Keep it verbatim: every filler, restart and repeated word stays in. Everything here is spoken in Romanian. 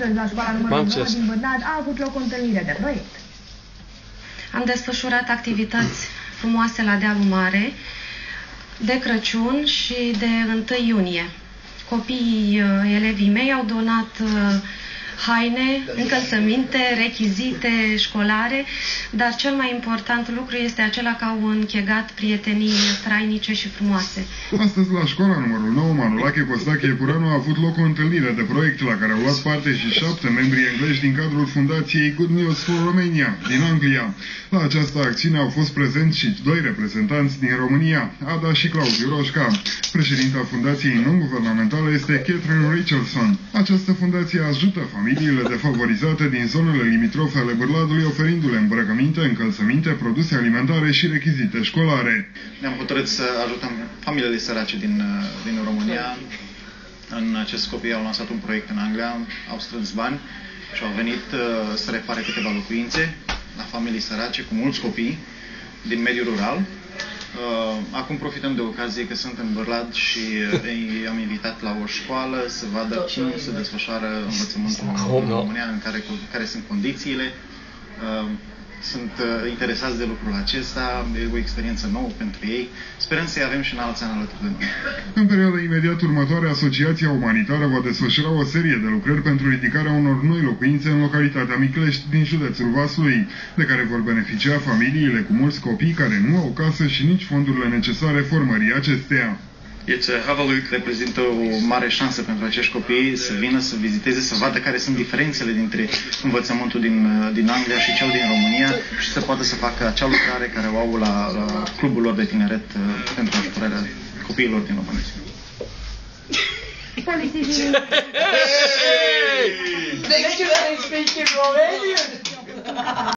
Astăzi, la școala numărul nouă din Bârnad, a avut loc o întâlnire de proiect. Am desfășurat activități frumoase la dealul mare, de Crăciun și de întâi iunie. Copiii, elevii mei au donat haine, încălțăminte, rechizite școlare, dar cel mai important lucru este acela că au închegat prietenii trainice și frumoase. Astăzi, la școala numărul nouă, Manolache Costache Epuranu, a avut loc o întâlnire de proiect la care au luat parte și șapte membri englezi din cadrul fundației Good News for Romania din Anglia. La această acțiune au fost prezenți și doi reprezentanți din România, Ada și Claudiu Roșca. Președinta fundației non-guvernamentale este Catherine Richardson. Această fundație ajută familiile defavorizate din zonele limitrofe ale Bârladului, oferindu-le îmbrăcăminte, încălțăminte, produse alimentare și rechizite școlare. Ne-am hotărât să ajutăm familiile sărace din, din România. În acest scop ei au lansat un proiect în Anglia, au strâns bani și au venit uh, să repare câteva locuințe la familii sărace cu mulți copii din mediul rural. Uh, acum profităm de ocazie că sunt în Bârlad și uh, îi am invitat la o școală să vadă cum se desfășoară învățământul în România, în care, care sunt condițiile. Uh, sunt uh, interesați de lucrul acesta, e o experiență nouă pentru ei. Sperăm să-i avem și în alți ani alături de noi. În perioada imediat următoare, Asociația Umanitară va desfășura o serie de lucrări pentru ridicarea unor noi locuințe în localitatea Miclești din județul Vaslui, de care vor beneficia familiile cu mulți copii care nu au casă și nici fondurile necesare formării acesteia. Reprezintă o mare șansă pentru acești copii să vină, să viziteze, să vadă care sunt diferențele dintre învățământul din, din Anglia și cel din România și să poată să facă acea lucrare care o au la, la clubul lor de tineret pentru ajutorarea copiilor din România. Next year they speak in Romanian!